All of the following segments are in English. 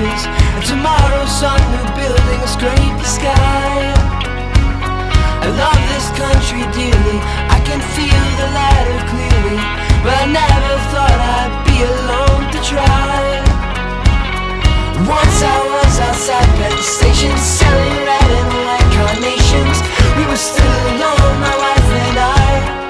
bridges, and tomorrow's sun, new buildings scrape the sky. I love this country dearly, I can feel the ladder clearly, but I never thought I'd be alone to try. Once I was outside Penn Station, selling red and white carnations. We were still alone, my wife and I.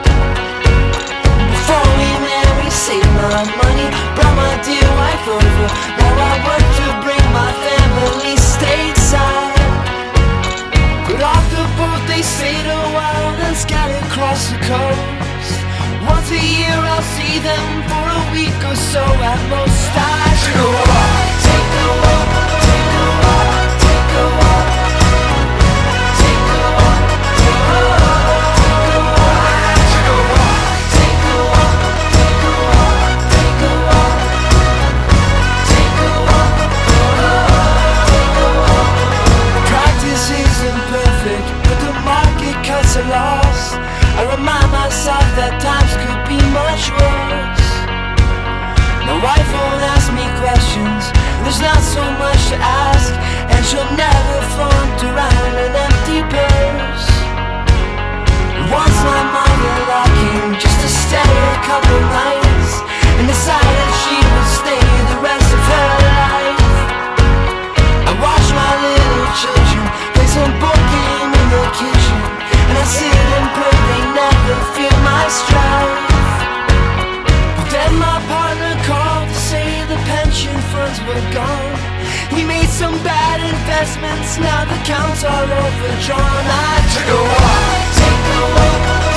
Before we met, we saved my money, brought my dear wife over. Now I work to bring my family stateside. Got off the boat, they stayed a while, then scattered across the coast. Once a year I'll see them for a week or so at most. I should go walk, take a walk, take a walk, take a walk, take a walk, take a walk, take a walk. I should go walk, take a walk, take a walk, take a walk, take a walk, take a walk. Practice isn't perfect, but the market cuts are lost. I remind myself that times could be much worse. My wife won't ask me questions, there's not so much to ask, and she'll never flaunt around an empty purse. Once my mother came just to stay a couple nights, and decided she would stay the rest of her life. I watch my little children play some board game in the kitchen, and I sit and pray they never feel my strife. But then my partner called to say the pension funds were gone. We made some bad investments, now the accounts are overdrawn. I took a walk, take a walk,